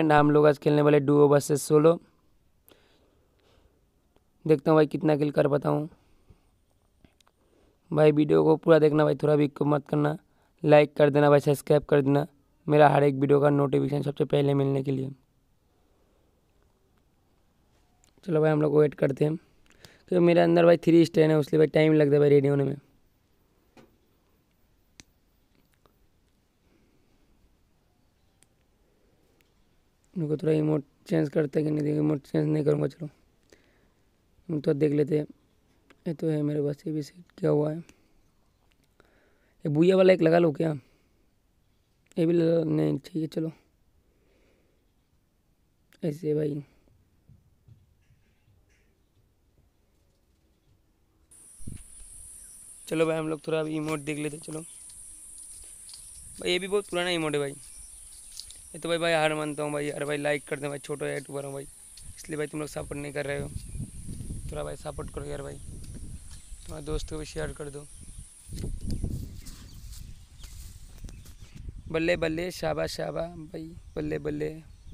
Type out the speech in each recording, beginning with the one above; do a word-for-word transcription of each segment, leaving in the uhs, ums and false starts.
Friend, हम लोग आज खेलने वाले डुओ वर्सेस सोलो। देखता हूँ भाई कितना किल कर पाता हूँ। भाई वीडियो को पूरा देखना भाई, थोड़ा भी मत करना। लाइक कर देना भाई, सब्सक्राइब कर देना मेरा हर एक वीडियो का नोटिफिकेशन सबसे पहले मिलने के लिए। चलो भाई हम लोग वेट करते हैं, क्योंकि मेरे अंदर भाई थ्री स्टैन है, उसलिए भाई टाइम लगता है भाई रेडी होने में। उनको थोड़ा इमोट चेंज करते कि नहीं, इमोट चेंज नहीं करूँगा। चलो हम तो देख लेते हैं। ये तो है मेरे पास, ये भी सेट किया हुआ है। ये बुया वाला एक लगा लो क्या? ये भी लगा नहीं, ठीक है चलो ऐसे भाई। चलो भाई हम लोग थोड़ा अभी इमोट देख लेते। चलो भाई ये भी बहुत पुराना इमोट है भाई। ये तो भाई भाई हार मानता हूँ भाई। अरे भाई लाइक कर दे भाई, छोटा यूट्यूबर हूँ भाई, इसलिए भाई तुम लोग सपोर्ट नहीं कर रहे हो। थोड़ा भाई सपोर्ट करो यार भाई, तुम्हारे दोस्त को भी शेयर कर दो। बल्ले बल्ले शाबा शाबा भाई, बल्ले बल्ले।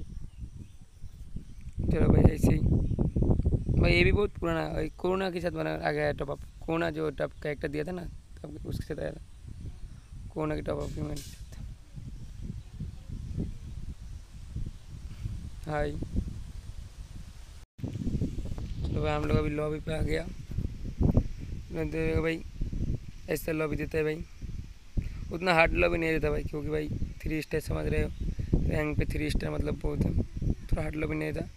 चलो भाई ऐसे ही भाई। ये भी बहुत पुराना है भाई, कोरोना के साथ बना आ गया है टॉप अप। कोरोना जो टॉप कैरेक्टर दिया था ना, तब उसके साथ आया था कोरोना के टॉप अप इवेंट। हाय चलो भाई हम लोग अभी लॉबी पे आ गया। देखो भाई ऐसा लॉबी देता है भाई, उतना हार्ड लॉबी नहीं देता भाई, क्योंकि भाई थ्री स्टार समझ रहे हो, रैंक पे थ्री स्टार मतलब बहुत है, थोड़ा हार्ड लॉबी नहीं देता।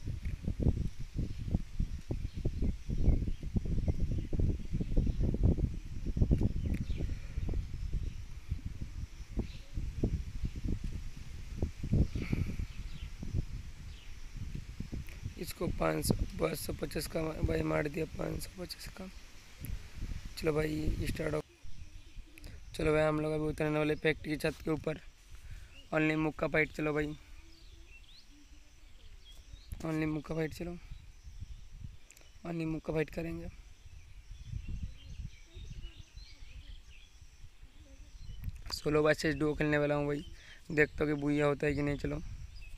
इसको पाँच सौ पाँच सौ पचास का भाई मार दिया, पाँच सौ पचास का। चलो भाई स्टार्ट हो। चलो भाई हम लोग अभी उतरने वाले फैक्ट्री की छत के ऊपर। ओनली मुक्का फाइट। चलो भाई ओनली मुक्का फाइट। चलो ओनली मुक्का फाइट करेंगे। सोलो वर्सेस डुओ खेलने वाला हूँ भाई, देखता हूँ कि बुया होता है कि नहीं। चलो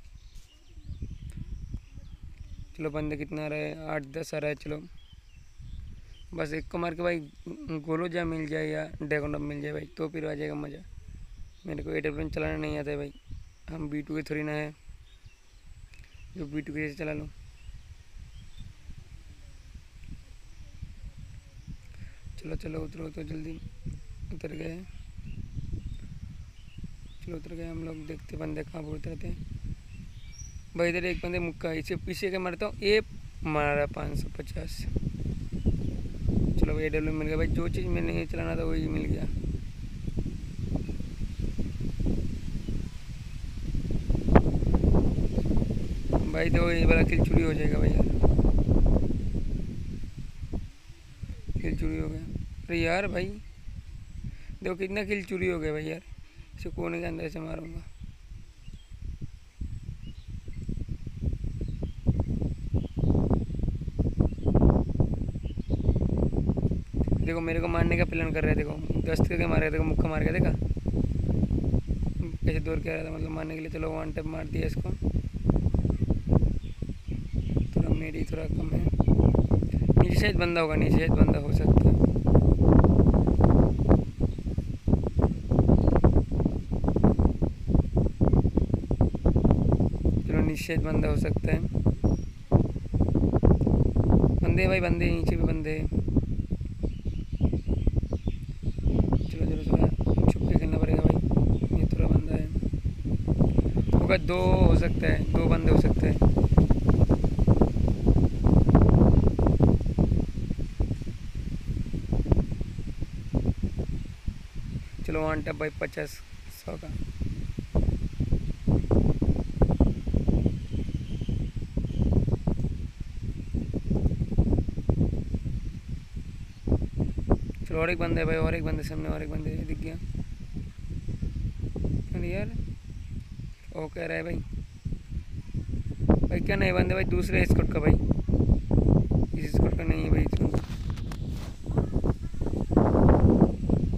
चलो बंदे कितना आ रहा है, आठ दस आ रहा है। चलो बस एक को मार के भाई गोलोजा मिल जाए या ड्रैगन डब मिल जाए भाई, तो फिर आ जाएगा मज़ा। मेरे को ए डब्ल्यू चलाना नहीं आता है भाई, हम बी टू के थोड़ी ना है जो बी टू के चला लूँ। चलो चलो उतरो तो जल्दी। उतर गए, चलो उतर गए हम लोग। देखते बंदे कहाँ पर उतरते हैं भाई। इधर एक बंदे मुक्का, इसे पीछे के मारता हूँ, ये मारा पाँच सौ पचास। चलो भाई ए डब्ल्यू मिल गया भाई, जो चीज़ मैंने नहीं चलाना था वही मिल गया। भाई तो ये वाला किल चोरी हो जाएगा भाई यार, किल चोरी हो गया। अरे यार भाई देखो कितना किल चोरी हो गया भाई यार, इसे कोने के अंदर से मारूंगा। देखो मेरे को मारने का प्लान कर रहे थे, देखो दस्त करके मार रहे थे, देखो मुक्का मार के देखा कैसे दौड़ के आ रहा था मतलब मारने के लिए। चलो वन टैप मार दिया इसको। थोड़ा मेरी थोड़ा कम है, नीचे शायद बंदा होगा, नीचे शायद बंदा हो सकता है। चलो नीचे शायद बंदा हो सकता है। बंदे भाई बंदे, नीचे भी बंदे। चलो चलो थोड़ा छुप के खेलना पड़ेगा भाई, ये थोड़ा बंदा है होगा, दो हो सकता है, दो बंदे हो सकते हैं। चलो वन टैप भाई पचास सौ का। चलो और एक बंदे भाई, और एक बंदे सामने, और एक बंदे दिख गया। अरे यार वो कह रहा है भाई, भाई क्या नहीं बंदे भाई, दूसरे स्कॉट का भाई, इस स्कॉट का नहीं है भाई। तो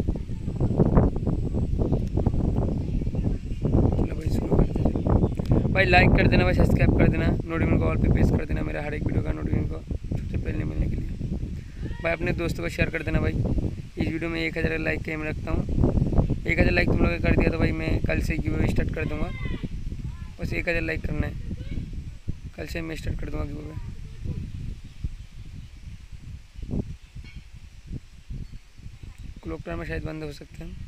चलो भाई शुरू करते हैं। भाई लाइक कर देना भाई, सब्सक्राइब कर देना, नोटिफिकेशन को ऑल पे प्रेस कर देना मेरा हर एक वीडियो का नोटिफिकेशन को सबसे पहले मिलने के लिए। भाई अपने दोस्तों को शेयर कर देना भाई। इस वीडियो में एक हज़ार लाइक के मैं रखता हूँ, एक हज़ार लाइक तुम लोगों ने कर दिया तो भाई मैं कल से गिव अवे स्टार्ट कर दूँगा। बस एक हज़ार लाइक करना है, कल से मैं स्टार्ट कर दूँगा गिव अवे। क्लॉक टावर में शायद बंद हो सकते हैं,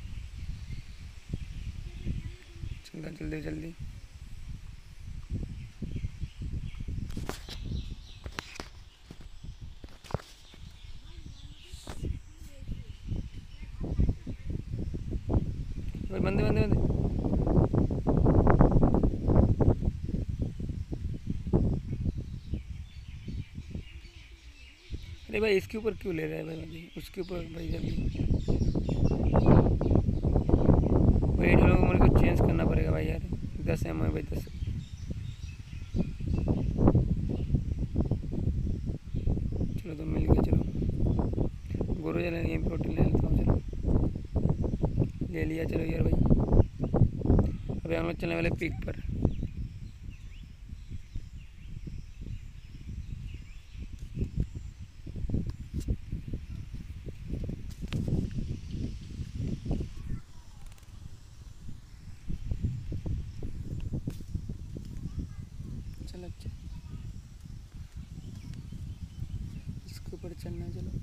चलता जल्दी जल्दी। बंदे बंदे बंदे अरे भाई इसके ऊपर क्यों ले रहा है भाई, भाई उसके ऊपर भाई जल्दी भाई। लोगों मेरे को चेंज करना पड़ेगा भाई यार, दस एम भाई दस। चलो तो मिल गया, चलो गोरो जला ये प्रोटीन ले लेता हूँ, चलो ले लिया। चलो यार भाई अभी हम लोग चलने वाले पीक पर। चलो अच्छा इसके ऊपर चलना, चलो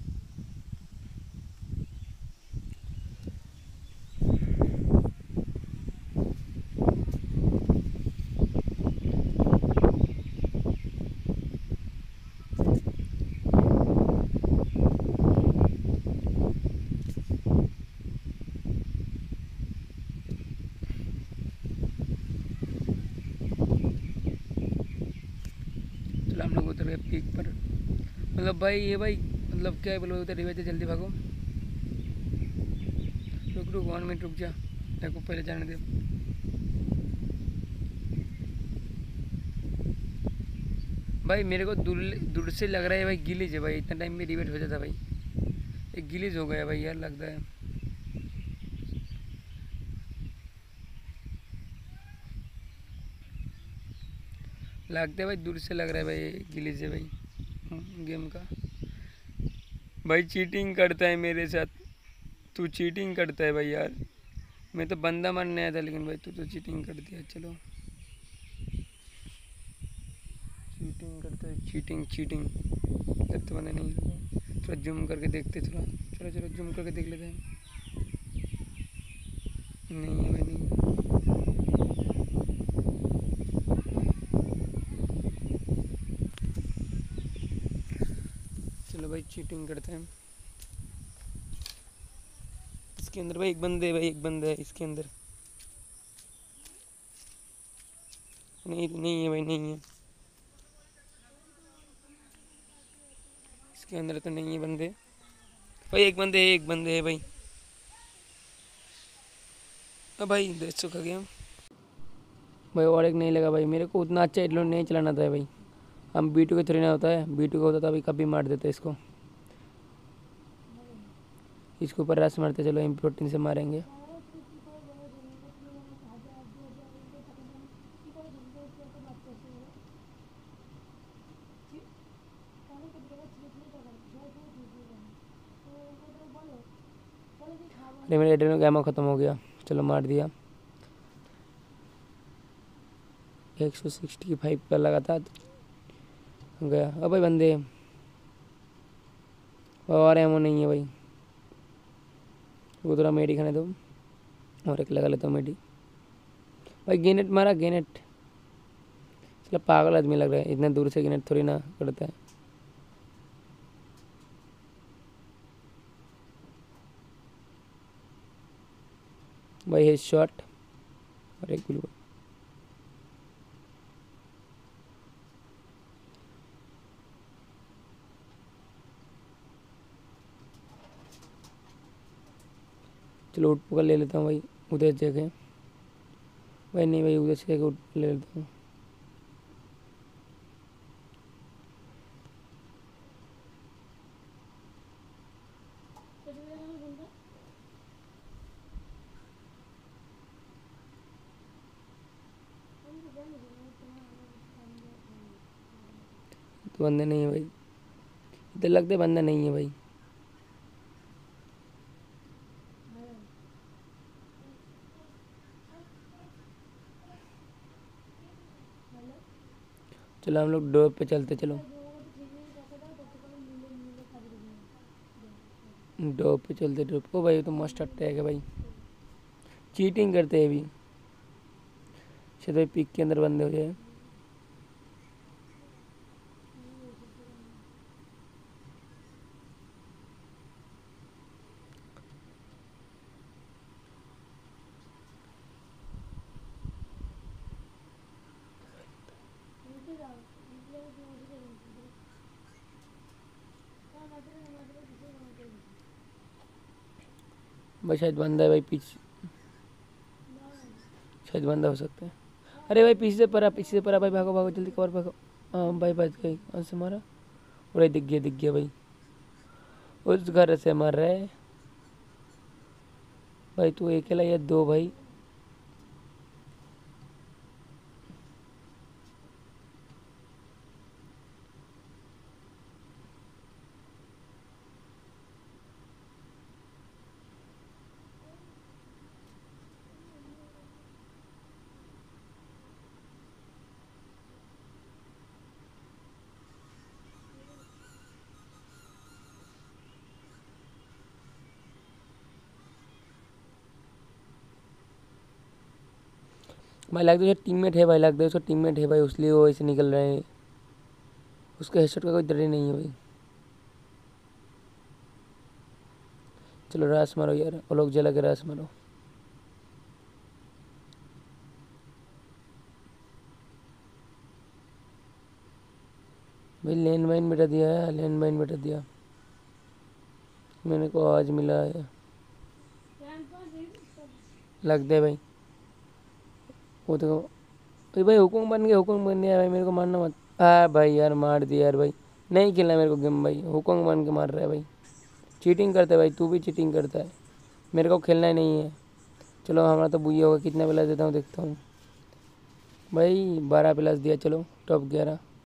हम लोग उतर गए पीक पर। मतलब भाई ये भाई मतलब क्या है बोलो, उधर रिवेज जल्दी भागो। रुक रुक वन मिनट रुक जा, मेरे को पहले जाने दे। भाई मेरे को दूर दूर से लग रहा है भाई गिलीज है भाई, इतना टाइम में रिवेट हो जाता भाई, एक गिलीज हो गया भाई यार लगता है। लगता है भाई दूर से लग रहा है भाई गिलीज है भाई गेम का। भाई चीटिंग करता है मेरे साथ, तू चीटिंग करता है भाई यार। मैं तो बंदा मारने आया था लेकिन भाई तू तो चीटिंग कर दिया। चलो चीटिंग करता है, चीटिंग चीटिंग करते बंदे नहीं। थोड़ा जूम करके देखते थोड़ा, चलो चलो जूम करके देख लेते हैं। नहीं है भाई नहीं। चलो भाई चीटिंग करते हैं। इसके अंदर भाई एक बंदे है भाई, एक बंदा है इसके अंदर। नहीं नहीं है भाई नहीं है, इसके अंदर तो नहीं है बंदे भाई। एक बंदे है, एक बंदे है भाई। अब भाई देख चुका गया भाई, और एक नहीं लगा भाई। मेरे को उतना अच्छा एडलोन नहीं चलाना था भाई। हम बी टू के थोड़ी ना होता है, बी टू का होता था अभी कभी मार देते इसको। इसके ऊपर रस मारते, चलो एम प्रोटीन से मारेंगे। अरे मेरे एड्रेनो का एमो ख़त्म हो गया, चलो मार दिया। एक सौ सिक्सटी फाइव का लगा था गया। अब भाई बंदे और एमो नहीं है भाई, वो थोड़ा मेडी खाने दो और एक लगा लेता हूँ मेडी। भाई गेनेट मारा, गेनेट चलो पागल आदमी लग रहा है, इतना दूर से गेनेट थोड़ी ना करता है भाई। हेड शॉट और एक बिल्कुल। चलो उठ पकड़ ले लेता हूँ भाई, उधर जगह भाई नहीं भाई, उधर से जगह उठ ले लेता हूँ। उसके बंदे नहीं है भाई, इधर लगते बंदा नहीं है भाई। चलो हम लोग ड्रॉप पे चलते, चलो ड्रॉप पे चलते, ड्रॉप। ओ भाई तो मस्त अटैक है भाई, चीटिंग करते हैं अभी। शायद भाई पिक के अंदर बंदे हो जाए। भाई शायद बंदा है भाई पीछे, शायद बंदा हो सकता है। अरे भाई पीछे से परा, पीछे से परा भाई, भागो भागो जल्दी, कवर भागो। हाँ भाई बच गई, कहाँ से मारा? अरे दिख गया, दिख गया भाई, उस घर से मार रहा है भाई। तू अकेला या दो भाई? भाई लगता है टीममेट है भाई, लगता है उसका टीममेट है भाई, इसलिए वो ऐसे निकल रहे हैं। उसके हेडशॉट का कोई डर ही नहीं है भाई। चलो रास मारो यार, वो लोग जला के रास मारो। भाई लैंड माइन बेटा दिया है, लैंड माइन बेटा दिया मैंने को, आज मिला है लगता है भाई। वो तो अरे भाई हुकुम बन गया, हुकुम बन गया भाई, मेरे को मारना मत। आ भाई यार मार दिया यार भाई, नहीं खेलना मेरे को गेम भाई, हुकुम बन के मार रहा है भाई, चीटिंग करता है भाई, तू भी चीटिंग करता है, मेरे को खेलना ही नहीं है। चलो हमारा तो बुया होगा, कितना प्लस देता हूँ देखता हूँ भाई, बारह प्लस दिया, चलो टॉप ग्यारह।